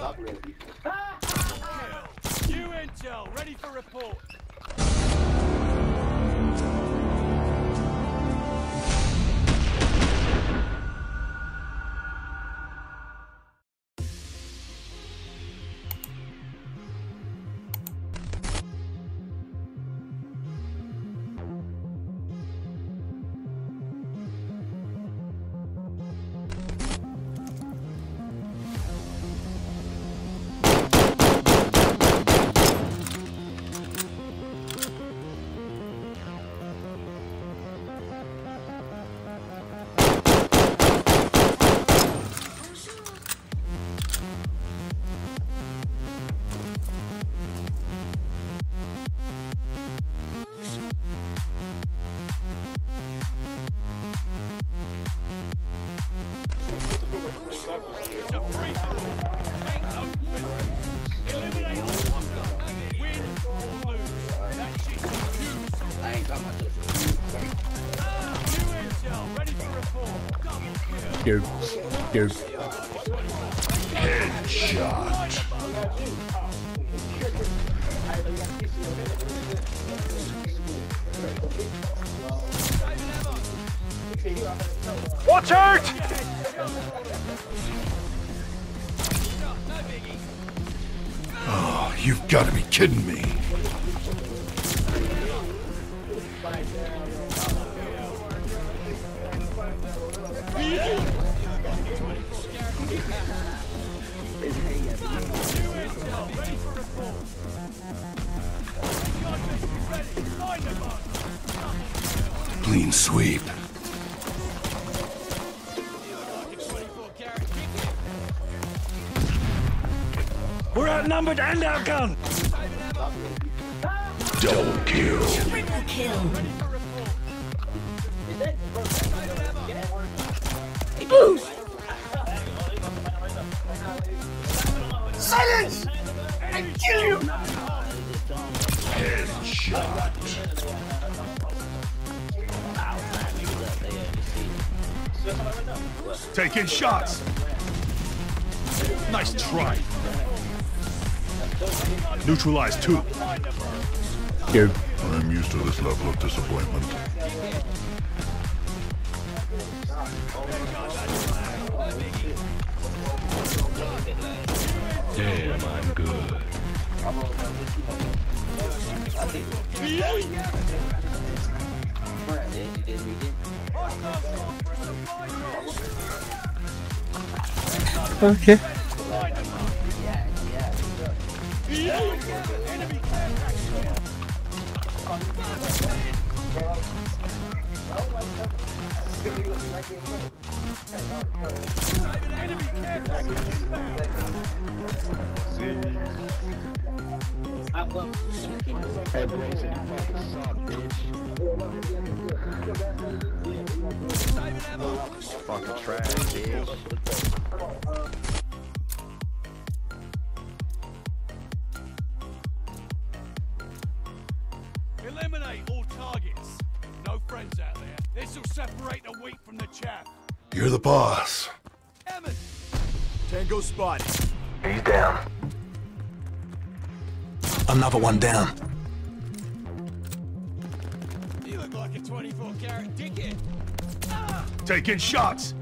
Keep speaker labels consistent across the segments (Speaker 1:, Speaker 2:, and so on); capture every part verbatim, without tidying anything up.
Speaker 1: New intel, ready for report.
Speaker 2: Go. Go.
Speaker 3: Headshot.
Speaker 1: Watch out!
Speaker 3: Oh, you've got to be kidding me. Clean sweep.
Speaker 1: We're outnumbered and outgunned!
Speaker 3: Double kill.
Speaker 4: Triple kill.
Speaker 1: Boost!
Speaker 4: Silence! I kill you!
Speaker 3: Headshot. Taking shots. Nice try. Neutralize two.
Speaker 2: Go.
Speaker 3: I'm used to this level of disappointment.
Speaker 5: Damn, I'm good.
Speaker 2: Okay.
Speaker 5: Fucking trash, bitch.
Speaker 1: Eliminate all targets. No friends out there. This'll separate the wheat from the chaff.
Speaker 3: You're the boss.
Speaker 1: Emmett! Tango spotted.
Speaker 5: He's down.
Speaker 3: Another one down.
Speaker 1: You look like a twenty-four carat dickhead.
Speaker 3: Taking shots.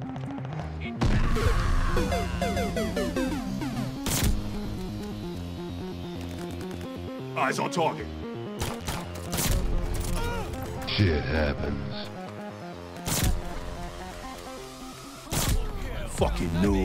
Speaker 3: Eyes on target.
Speaker 5: Shit happens.
Speaker 3: Fucking noob.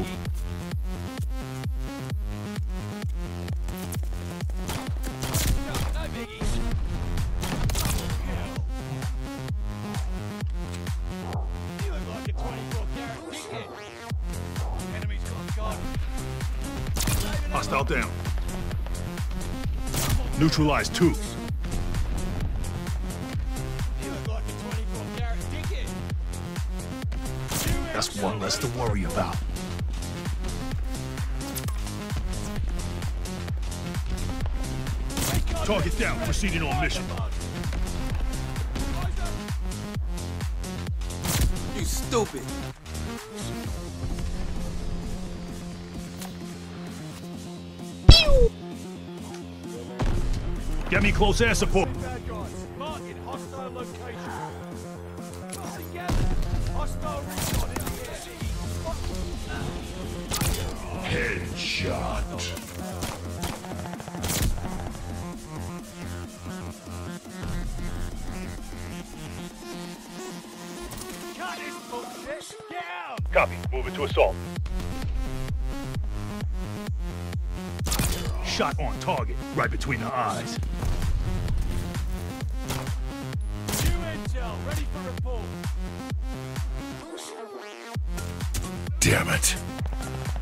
Speaker 3: Hostile down. Neutralize two. That's one less to worry about. Target down, proceeding on mission.
Speaker 6: You stupid.
Speaker 3: Get me close air support.
Speaker 1: Bad guys. Marking hostile location. Together. Hostile recon in the air.
Speaker 3: Headshot.
Speaker 1: Cut this bullshit. Get out.
Speaker 3: Copy. Move it to assault. Shot on target, right between the eyes.
Speaker 1: New intel. Ready for report.
Speaker 3: Damn it.